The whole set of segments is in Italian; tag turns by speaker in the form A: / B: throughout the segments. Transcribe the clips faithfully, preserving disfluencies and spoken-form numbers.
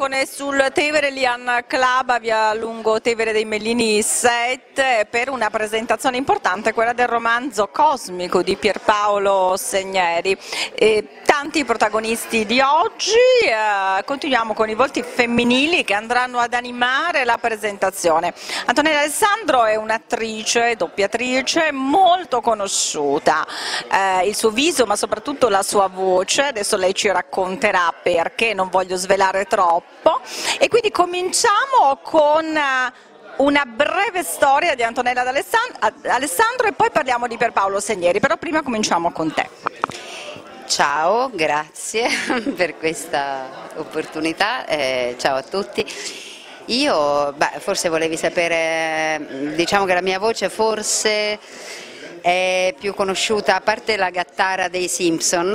A: Diacone sul Tevere Lian Club a via Lungo Tevere dei Mellini sette per una presentazione importante, quella del romanzo Cosmico di Pierpaolo Segneri. E tanti protagonisti di oggi, eh, continuiamo con i volti femminili che andranno ad animare la presentazione. Antonella Alessandro è un'attrice, doppiatrice molto conosciuta, eh, il suo viso ma soprattutto la sua voce, adesso lei ci racconterà perché, non voglio svelare troppo, e quindi cominciamo con una breve storia di Antonella Alessandro e poi parliamo di Pierpaolo Segneri, però prima cominciamo con te.
B: Ciao, grazie per questa opportunità, eh, ciao a tutti. Io, beh, forse volevi sapere, diciamo che la mia voce forse è più conosciuta, a parte la gattara dei Simpson,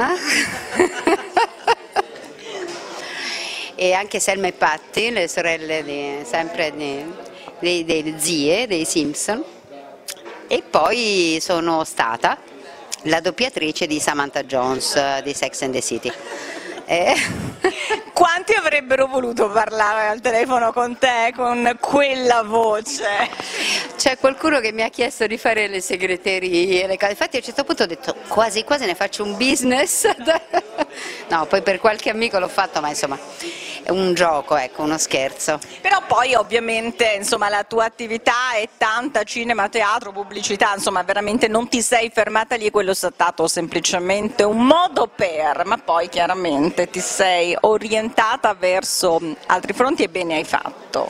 B: e anche Selma e Patti, le sorelle di, sempre di, delle zie dei Simpson, e poi sono stata la doppiatrice di Samantha Jones di Sex and the City. Eh.
A: Quanti avrebbero voluto parlare al telefono con te con quella voce?
B: C'è qualcuno che mi ha chiesto di fare le segreterie, le cose. Infatti a un certo punto ho detto quasi quasi ne faccio un business. No, poi per qualche amico l'ho fatto, ma insomma è un gioco, ecco, uno scherzo.
A: Però poi ovviamente insomma la tua attività è tanta, cinema, teatro, pubblicità, insomma veramente non ti sei fermata lì, quello è stato semplicemente un modo per, ma poi chiaramente ti sei orientata verso altri fronti e bene hai fatto.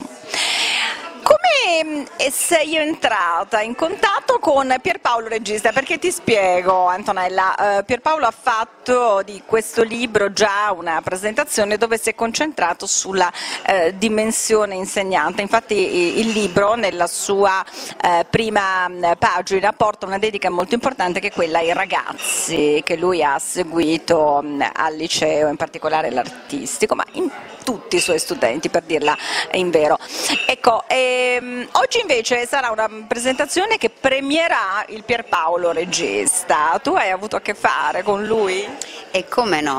A: Come sei entrata in contatto con Pierpaolo regista? Perché ti spiego, Antonella, eh, Pierpaolo ha fatto di questo libro già una presentazione dove si è concentrato sulla eh, dimensione insegnante. Infatti il libro nella sua eh, prima pagina porta una dedica molto importante che è quella ai ragazzi che lui ha seguito mh, al liceo, in particolare l'artistico, ma in tutti i suoi studenti, per dirla in vero. Ecco, ehm, oggi invece sarà una presentazione che premierà il Pierpaolo regista. Tu hai avuto a che fare con lui?
B: E come no?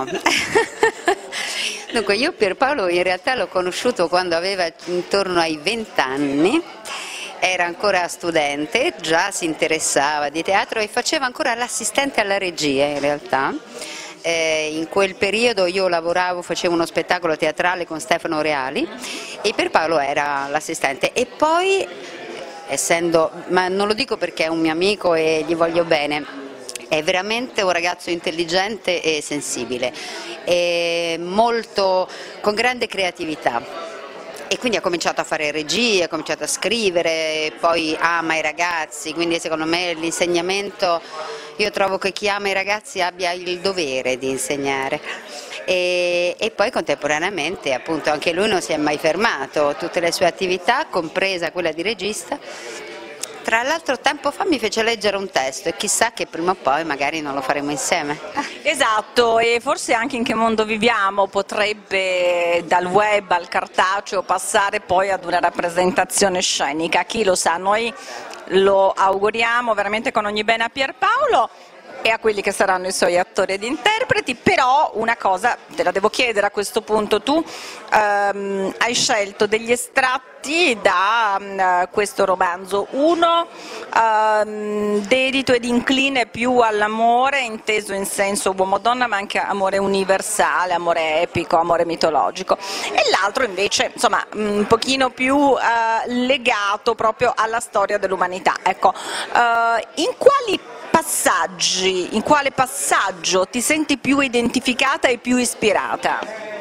B: Dunque, io Pierpaolo in realtà l'ho conosciuto quando aveva intorno ai vent'anni, era ancora studente, già si interessava di teatro e faceva ancora l'assistente alla regia in realtà. Eh, in quel periodo io lavoravo, facevo uno spettacolo teatrale con Stefano Reali e Pierpaolo era l'assistente, e poi essendo, ma non lo dico perché è un mio amico e gli voglio bene, è veramente un ragazzo intelligente e sensibile, e molto, con grande creatività. E quindi ha cominciato a fare regie, ha cominciato a scrivere, poi ama i ragazzi, quindi secondo me l'insegnamento, io trovo che chi ama i ragazzi abbia il dovere di insegnare. E, e poi contemporaneamente appunto anche lui non si è mai fermato, tutte le sue attività, compresa quella di regista. Tra l'altro tempo fa mi fece leggere un testo e chissà che prima o poi magari non lo faremo insieme.
A: Esatto, e forse anche in che mondo viviamo, potrebbe dal web al cartaceo passare poi ad una rappresentazione scenica, chi lo sa, noi lo auguriamo veramente con ogni bene a Pierpaolo e a quelli che saranno i suoi attori ed interpreti, però una cosa te la devo chiedere a questo punto, tu ehm, hai scelto degli estratti da um, questo romanzo, uno ehm, dedito ed incline più all'amore, inteso in senso uomo-donna, ma anche amore universale, amore epico, amore mitologico, e l'altro invece insomma un pochino più eh, legato proprio alla storia dell'umanità. Ecco, eh, in quali passaggi, in quale passaggio ti senti più identificata e più ispirata?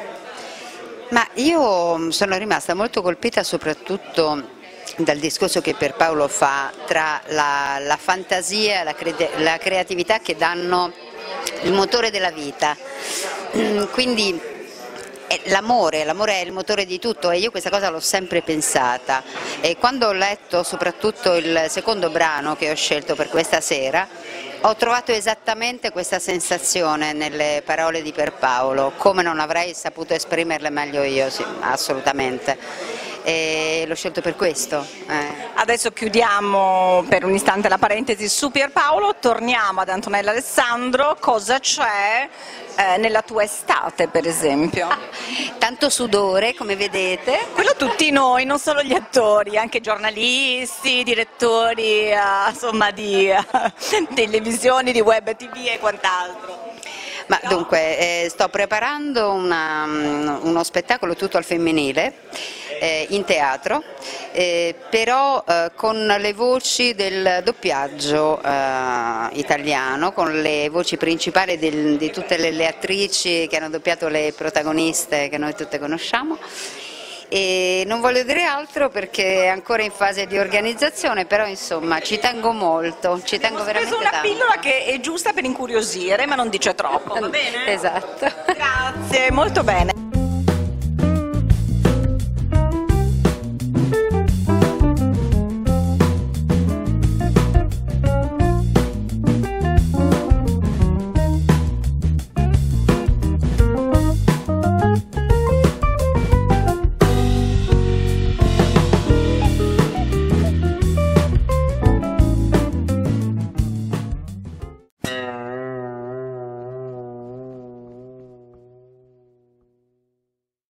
B: Ma io sono rimasta molto colpita soprattutto dal discorso che Pierpaolo fa tra la, la fantasia e la, cre la creatività che danno il motore della vita. Quindi l'amore, l'amore è il motore di tutto e io questa cosa l'ho sempre pensata, e quando ho letto soprattutto il secondo brano che ho scelto per questa sera ho trovato esattamente questa sensazione nelle parole di Pierpaolo, come non avrei saputo esprimerle meglio io, sì, assolutamente. e l'ho scelto per questo. Eh.
A: Adesso chiudiamo per un istante la parentesi su Pierpaolo, torniamo ad Antonella Alessandro. Cosa c'è eh, nella tua estate, per esempio?
B: Ah, tanto sudore, come vedete.
A: Quello tutti noi, non solo gli attori, anche giornalisti, direttori eh, insomma, di eh, televisioni, di web T V e quant'altro.
B: Ma dunque, eh, sto preparando una, uno spettacolo tutto al femminile eh, in teatro, eh, però eh, con le voci del doppiaggio eh, italiano, con le voci principali del, di tutte le, le attrici che hanno doppiato le protagoniste che noi tutte conosciamo. E non voglio dire altro perché è ancora in fase di organizzazione, però insomma ci tengo molto, ci tengo veramente tanto.
A: Ho preso una pillola che è giusta per incuriosire, ma non dice troppo, va bene?
B: Esatto.
A: Grazie, molto bene.